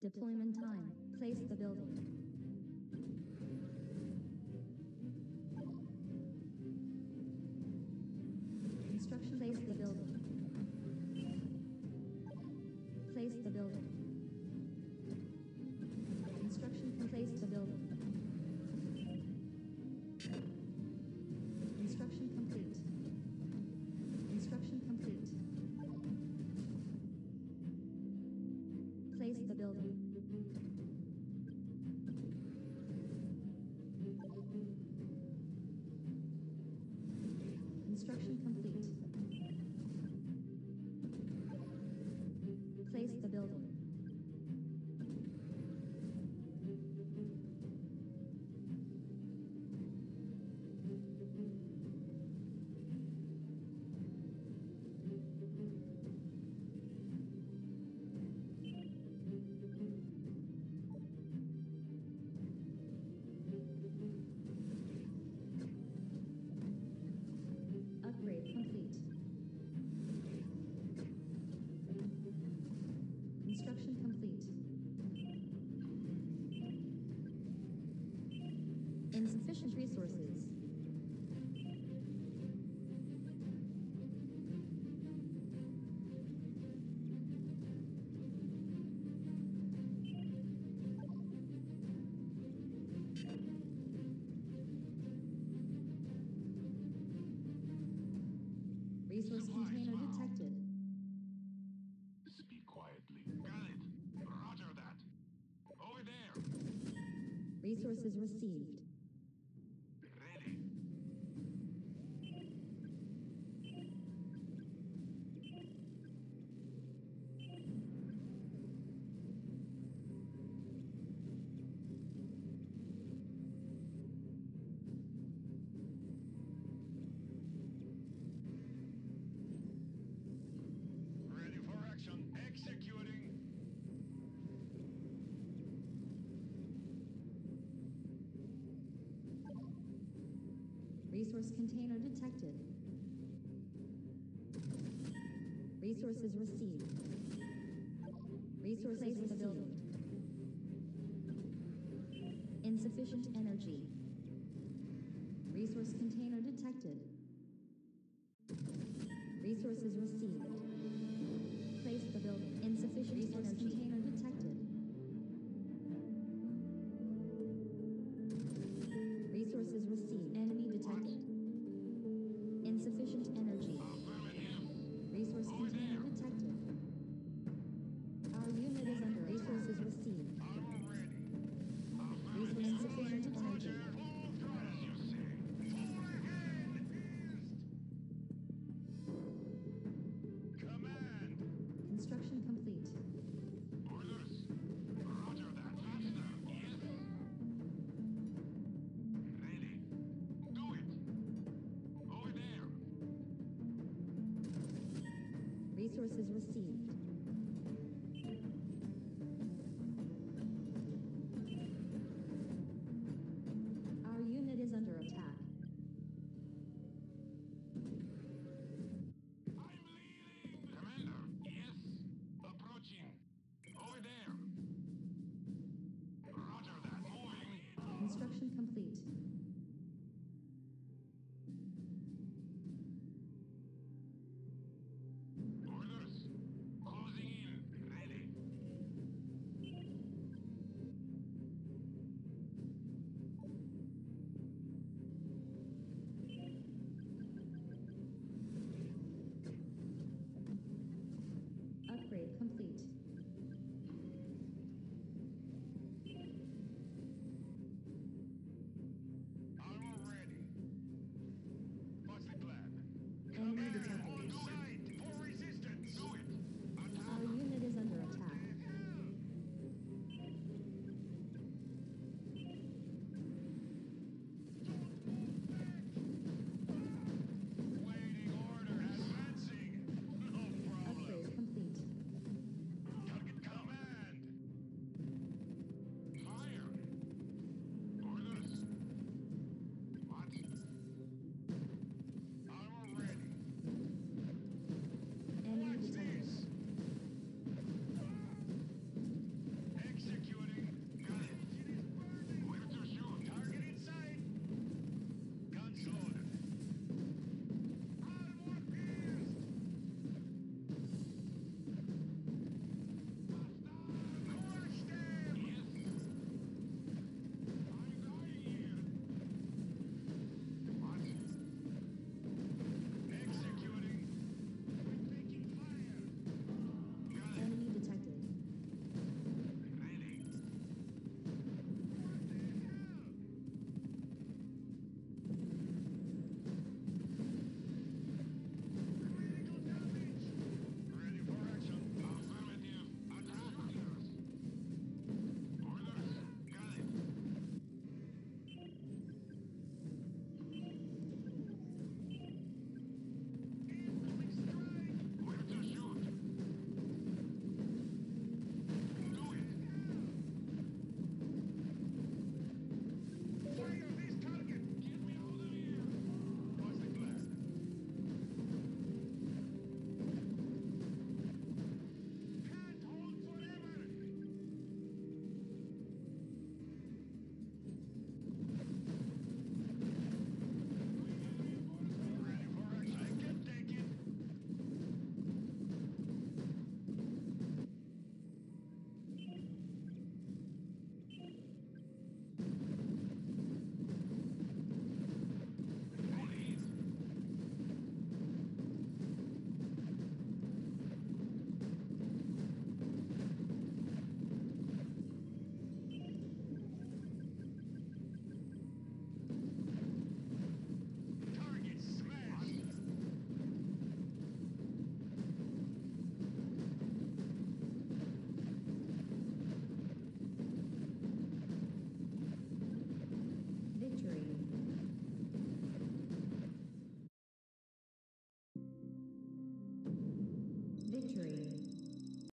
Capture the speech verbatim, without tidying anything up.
Deployment time. Place the building. Construction. Place the building. Place the building. Construction. Place the building. Construction complete. Construction complete. Place the building. Construction complete. Place the building. Upgrade complete. Construction complete. Insufficient resources. Resource container detected. Speak quietly. Got it. Roger that. Over there. Resources received. Ready. Ready for action. Executing. Resource container detected. Resources received. Resources in the building. Insufficient energy. Resource container detected. Resources received. Place the building. Insufficient resource energy. Container detected. Resources received. Enemy detected. Insufficient energy. Resource container detected. Our unit is under resources received. Resource insufficient energy. Command. Construction complete. Orders. Roger that. Faster. Yes. Ready. Do it. Over there. Resources received.